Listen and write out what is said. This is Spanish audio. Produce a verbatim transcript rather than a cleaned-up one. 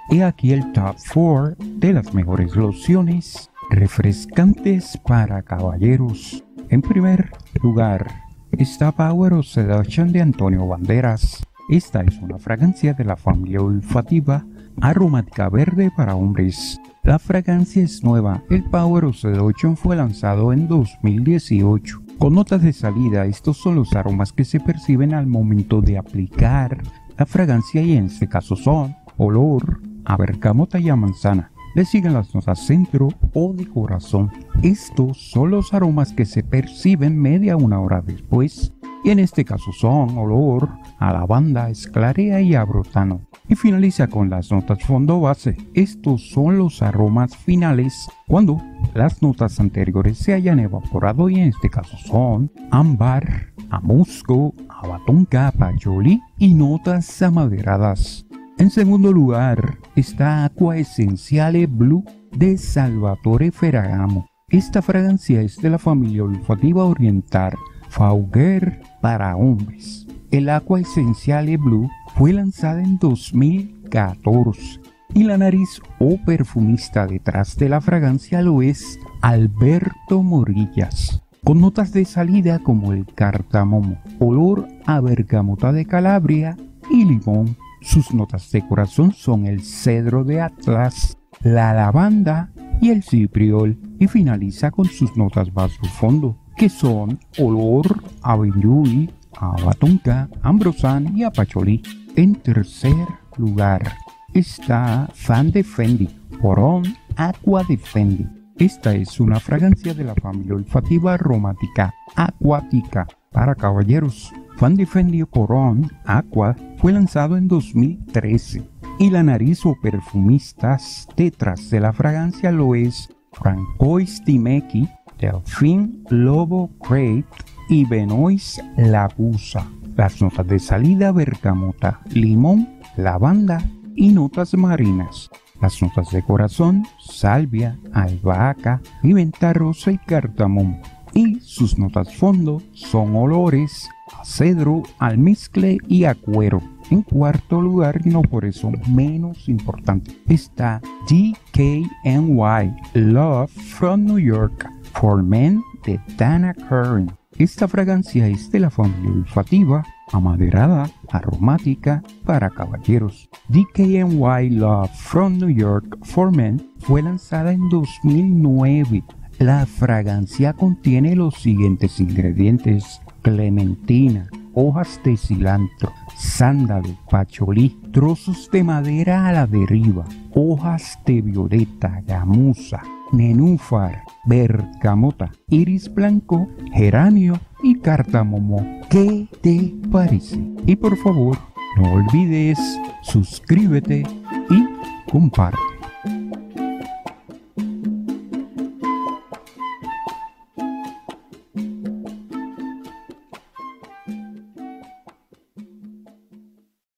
He aquí el top cuatro de las mejores lociones refrescantes para caballeros. En primer lugar está Power of Seduction de Antonio Banderas. Esta es una fragancia de la familia olfativa aromática verde para hombres. La fragancia es nueva. El Power of Seduction fue lanzado en dos mil dieciocho. Con notas de salida, estos son los aromas que se perciben al momento de aplicar la fragancia, y en este caso son olor a bergamota y a manzana. Le siguen las notas centro o de corazón. Estos son los aromas que se perciben media una hora después, y en este caso son olor a lavanda, esclarea y abrotano. Y finaliza con las notas fondo base. Estos son los aromas finales cuando las notas anteriores se hayan evaporado, y en este caso son ámbar, a musgo, a batonca, pacholi y notas amaderadas. En segundo lugar está Aqua Essenziale Blue de Salvatore Ferragamo. Esta fragancia es de la familia olfativa oriental Faugère para hombres. El Aqua Essenziale Blue fue lanzada en dos mil catorce y la nariz o perfumista detrás de la fragancia lo es Alberto Morillas, con notas de salida como el cardamomo, olor a bergamota de Calabria y limón. Sus notas de corazón son el cedro de Atlas, la lavanda y el cipriol, y finaliza con sus notas bajo fondo, que son olor a benjuí, a batonca, ambrosan y a pacholi. En tercer lugar está Fan de Fendi, Pour Homme Aqua de Fendi. Esta es una fragancia de la familia olfativa aromática acuática para caballeros. Fan de Fendi Pour Homme Aqua fue lanzado en dos mil trece y la nariz o perfumistas detrás de la fragancia lo es Francois Timeki, Delphine Lobo Crate y Benoist Labusa. Las notas de salida bergamota, limón, lavanda y notas marinas. Las notas de corazón, salvia, albahaca, pimienta rosa y cardamomo. Y sus notas fondo son olores a cedro, almizcle y a cuero. En cuarto lugar, y no por eso menos importante, está D K N Y Love from New York for Men de Dana Karan. Esta fragancia es de la familia olfativa amaderada aromática para caballeros. D K N Y Love from New York for Men fue lanzada en dos mil nueve. La fragancia contiene los siguientes ingredientes: clementina, hojas de cilantro, sándalo, pacholí, trozos de madera a la deriva, hojas de violeta, gamuza, nenúfar, bergamota, iris blanco, geranio y cardamomo. ¿Qué te parece? Y por favor, no olvides suscríbete y comparte.